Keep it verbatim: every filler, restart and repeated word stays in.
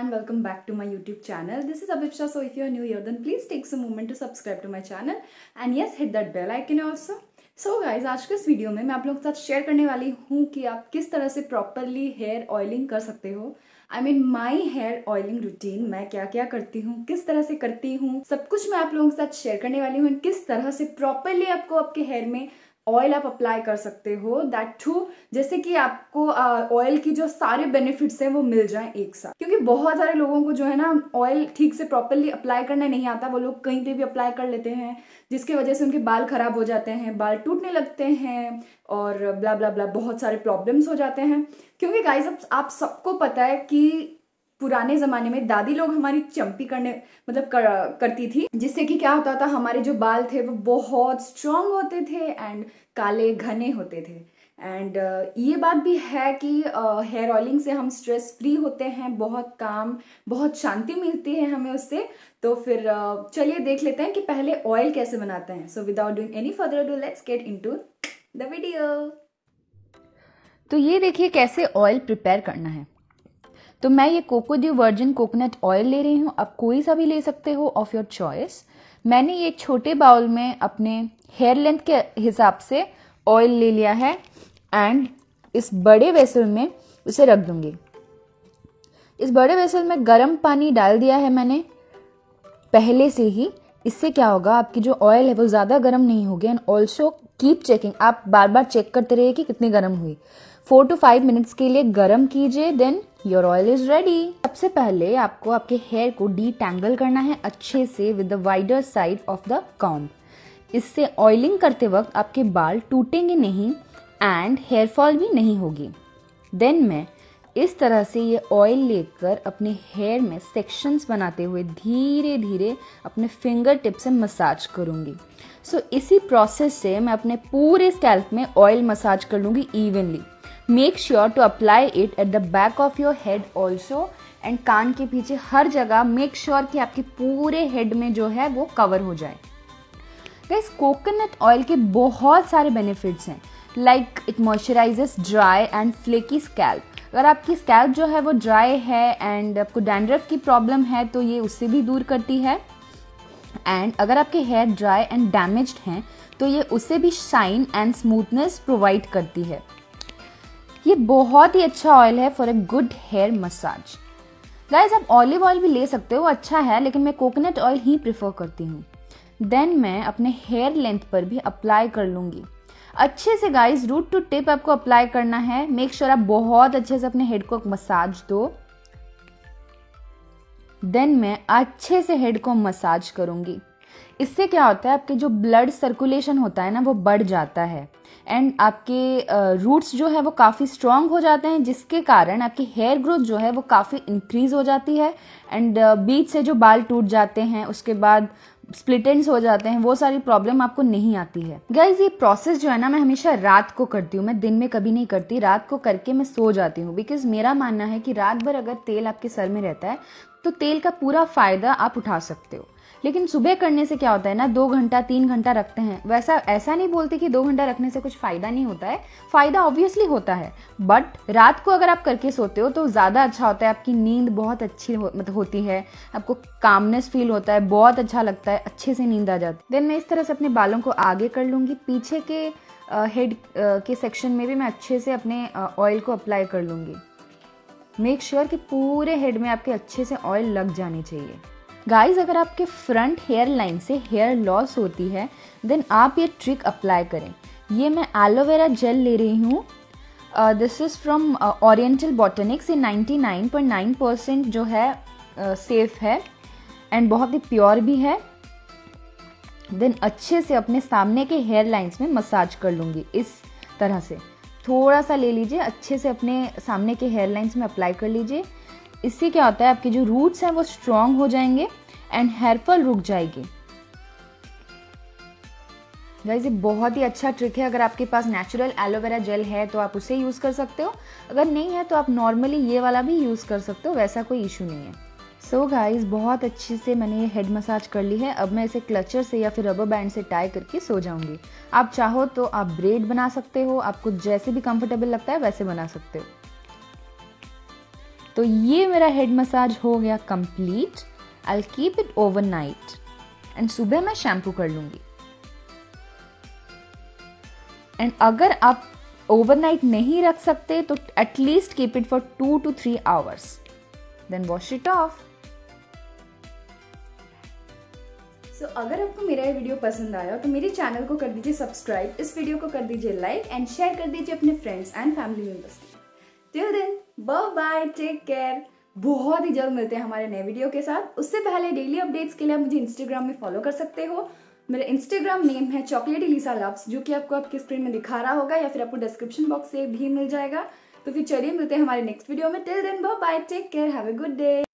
and welcome back to my YouTube channel. This is Abhipsha. So if you are new here, then please take some moment to subscribe to my channel and yes, hit that bell icon also. So guys, आज के इस video में मैं आप लोगों के साथ share करने वाली हूँ कि आप किस तरह से प्रॉपरली हेयर ऑयलिंग कर सकते हो। I mean my hair oiling routine, मैं क्या क्या करती हूँ, किस तरह से करती हूँ, सब कुछ मैं आप लोगों के साथ शेयर करने वाली हूँ। किस तरह से प्रॉपरली आपको आपके हेयर में ऑयल आप अप्लाई कर सकते हो, दैट टू जैसे कि आपको ऑयल की जो सारे बेनिफिट्स हैं वो मिल जाएं एक साथ। क्योंकि बहुत सारे लोगों को जो है ना ऑयल ठीक से प्रॉपरली अप्लाई करना नहीं आता, वो लोग कहीं पे भी अप्लाई कर लेते हैं जिसकी वजह से उनके बाल खराब हो जाते हैं, बाल टूटने लगते हैं और ब्ला ब्ला ब्ला बहुत सारे प्रॉब्लम्स हो जाते हैं। क्योंकि गाइस अब आप सबको पता है कि पुराने ज़माने में दादी लोग हमारी चंपी करने मतलब कर, करती थी, जिससे कि क्या होता था, हमारे जो बाल थे वो बहुत स्ट्रांग होते थे एंड काले घने होते थे। एंड uh, ये बात भी है कि हेयर uh, ऑयलिंग से हम स्ट्रेस फ्री होते हैं, बहुत काम बहुत शांति मिलती है हमें उससे। तो फिर uh, चलिए देख लेते हैं कि पहले ऑयल कैसे बनाते हैं। So without doing any further do, let's get into the video. तो ये देखिए कैसे ऑयल प्रिपेयर करना है। तो मैं ये कोकोड्यू वर्जिन कोकोनट ऑयल ले रही हूँ, आप कोई सा भी ले सकते हो ऑफ योर चॉइस। मैंने ये छोटे बाउल में अपने हेयर लेंथ के हिसाब से ऑयल ले लिया है एंड इस बड़े वेसल में उसे रख दूंगी। इस बड़े वेसल में गर्म पानी डाल दिया है मैंने पहले से ही। इससे क्या होगा, आपकी जो ऑयल है वो ज़्यादा गर्म नहीं होगी। एंड ऑल्सो कीप चेकिंग, आप बार बार चेक करते रहिए कि कितनी गर्म हुई। फोर टू फाइव मिनट्स के लिए गर्म कीजिए, then your oil is ready. सबसे पहले आपको आपके हेयर को डीटैंगल करना है अच्छे से with the wider side of the comb. इससे ऑयलिंग करते वक्त आपके बाल टूटेंगे नहीं एंड हेयर फॉल भी नहीं होगी। देन मैं इस तरह से ये ऑयल लेकर अपने हेयर में सेक्शंस बनाते हुए धीरे धीरे अपने फिंगर टिप से मसाज करूंगी। सो so, इसी प्रोसेस से मैं अपने पूरे स्कैल्प में ऑयल मसाज कर लूंगी evenly. Make sure to apply it at the back of your head also and कान के पीछे हर जगह। मेक श्योर कि आपके पूरे हेड में जो है वो कवर हो जाए। गाइस, कोकोनट ऑयल के बहुत सारे बेनिफिट्स हैं, like it moisturizes dry and flaky scalp. अगर आपकी स्कैल्प जो है वो ड्राई है एंड आपको डैंड्रफ की प्रॉब्लम है तो ये उससे भी दूर करती है। एंड अगर आपके हेयर ड्राई एंड डैमेज्ड हैं तो ये उससे भी शाइन एंड स्मूथनेस प्रोवाइड करती है। ये बहुत ही अच्छा ऑयल है for a good hair massage. Guys, आप ऑलिव ऑयल भी ले सकते हो, अच्छा है, लेकिन मैं कोकोनट ऑयल ही प्रेफर करती हूँ। देन मैं अपने हेयर लेंथ पर भी अप्लाई कर लूँगी अच्छे से। गाइस, रूट टू टिप आपको अप्लाई करना है। मेक श्योर आप बहुत अच्छे से अपने हेड को मसाज दो। देन मैं अच्छे से हेड को मसाज करूँगी। इससे क्या होता है, आपके जो ब्लड सर्कुलेशन होता है ना वो बढ़ जाता है एंड आपके रूट्स uh, जो है वो काफ़ी स्ट्रॉन्ग हो जाते हैं, जिसके कारण आपकी हेयर ग्रोथ जो है वो काफ़ी इंक्रीज हो जाती है एंड uh, बीच से जो बाल टूट जाते हैं उसके बाद स्प्लिट एंड्स हो जाते हैं, वो सारी प्रॉब्लम आपको नहीं आती है। गाइज, ये प्रोसेस जो है ना मैं हमेशा रात को करती हूँ, मैं दिन में कभी नहीं करती। रात को करके मैं सो जाती हूँ, बिकॉज मेरा मानना है कि रात भर अगर तेल आपके सर में रहता है तो तेल का पूरा फायदा आप उठा सकते हो। लेकिन सुबह करने से क्या होता है ना, दो घंटा तीन घंटा रखते हैं। वैसा ऐसा नहीं बोलते कि दो घंटा रखने से कुछ फ़ायदा नहीं होता है, फ़ायदा ऑब्वियसली होता है, बट रात को अगर आप करके सोते हो तो ज़्यादा अच्छा होता है। आपकी नींद बहुत अच्छी हो, मतलब होती है, आपको कामनेस फील होता है, बहुत अच्छा लगता है, अच्छे से नींद आ जाती है। देन मैं इस तरह से अपने बालों को आगे कर लूँगी। पीछे के हेड के सेक्शन में भी मैं अच्छे से अपने ऑयल को अप्लाई कर लूँगी। मेक श्योर कि पूरे हेड में आपके अच्छे से ऑयल लग जानी चाहिए। गाइज, अगर आपके फ्रंट हेयर लाइन से हेयर लॉस होती है देन आप ये ट्रिक अप्लाई करें। ये मैं एलोवेरा जेल ले रही हूँ। This is from Oriental Botanics. ये ninety nine point nine percent जो है सेफ uh, है एंड बहुत ही प्योर भी है। देन अच्छे से अपने सामने के हेयर लाइंस में मसाज कर लूँगी। इस तरह से थोड़ा सा ले लीजिए, अच्छे से अपने सामने के हेयर लाइंस में अप्लाई कर लीजिए। इससे क्या होता है, आपके जो रूट्स हैं वो स्ट्रॉन्ग हो जाएंगे एंड हेयर फॉल रुक जाएगी। गाइस, ये बहुत ही अच्छा ट्रिक है। अगर आपके पास नेचुरल एलोवेरा जेल है तो आप उसे यूज़ कर सकते हो, अगर नहीं है तो आप नॉर्मली ये वाला भी यूज़ कर सकते हो, वैसा कोई इशू नहीं है। सो गाइस, बहुत अच्छे से मैंने ये हेड मसाज कर ली है। अब मैं इसे क्लचर से या फिर रबर बैंड से टाई करके सो जाऊंगी। आप चाहो तो आप ब्रेड बना सकते हो, आपको जैसे भी कंफर्टेबल लगता है वैसे बना सकते हो। तो ये मेरा हेड मसाज हो गया complete. I will keep it overnight and सुबह मैं शैम्पू कर लूंगी। एंड अगर आप ओवरनाइट नहीं रख सकते तो at least keep it for two two three hours, then wash it off. So so, अगर आपको मेरा ये वीडियो पसंद आया तो मेरे चैनल को कर दीजिए सब्सक्राइब, इस वीडियो को कर दीजिए लाइक एंड शेयर कर दीजिए अपने फ्रेंड्स एंड फैमिली मेंबर्स के। Till then bye bye, take care. बहुत ही जल्द मिलते हैं हमारे नए वीडियो के साथ। उससे पहले डेली अपडेट्स के लिए आप मुझे इंस्टाग्राम में फॉलो कर सकते हो। मेरा इंस्टाग्राम नेम है चॉकलेटी लीसा लव्स, जो कि आपको आपके स्क्रीन में दिखा रहा होगा या फिर आपको डिस्क्रिप्शन बॉक्स से भी मिल जाएगा। तो फिर चलिए मिलते हैं हमारे नेक्स्ट वीडियो में। Till then bye bye, take care, have a good day.